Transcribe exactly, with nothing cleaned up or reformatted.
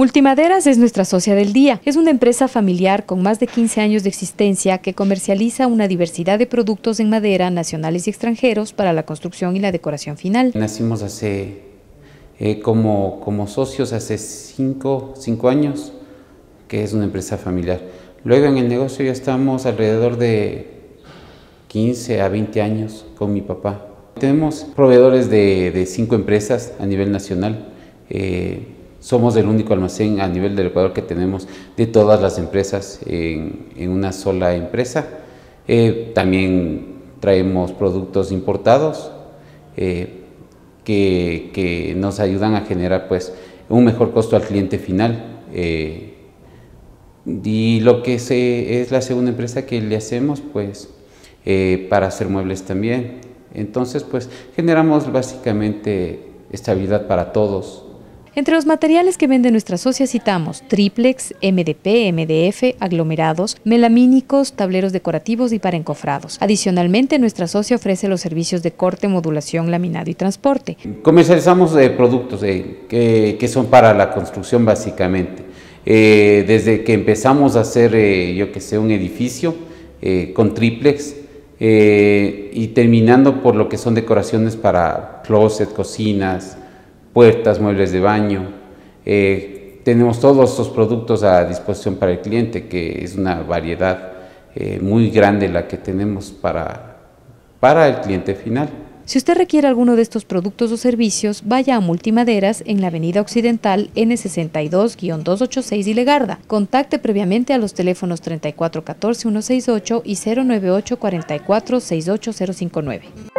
Multimaderas es nuestra socia del día. Es una empresa familiar con más de quince años de existencia que comercializa una diversidad de productos en madera nacionales y extranjeros para la construcción y la decoración final. Nacimos hace, eh, como, como socios hace cinco, cinco años, que es una empresa familiar. Luego en el negocio ya estamos alrededor de quince a veinte años con mi papá. Tenemos proveedores de, de cinco empresas a nivel nacional. Eh, Somos el único almacén a nivel del Ecuador que tenemos de todas las empresas en, en una sola empresa. Eh, también traemos productos importados eh, que, que nos ayudan a generar pues, un mejor costo al cliente final. Eh, y lo que se, es la segunda empresa que le hacemos pues, eh, para hacer muebles también. Entonces pues, generamos básicamente estabilidad para todos. Entre los materiales que vende nuestra socia citamos triplex, M D P, M D F, aglomerados, melamínicos, tableros decorativos y para encofrados. Adicionalmente, nuestra socia ofrece los servicios de corte, modulación, laminado y transporte. Comercializamos eh, productos eh, que, que son para la construcción básicamente. Eh, desde que empezamos a hacer, eh, yo que sé, un edificio eh, con triplex eh, y terminando por lo que son decoraciones para closet, cocinas, puertas, muebles de baño. Eh, tenemos todos estos productos a disposición para el cliente, que es una variedad eh, muy grande la que tenemos para, para el cliente final. Si usted requiere alguno de estos productos o servicios, vaya a Multimaderas en la Avenida Occidental N sesenta y dos guion doscientos ochenta y seis y Legarda. Contacte previamente a los teléfonos treinta y cuatro catorce ciento sesenta y ocho y cero nueve ocho cuarenta y cuatro sesenta y ocho cero cincuenta y nueve.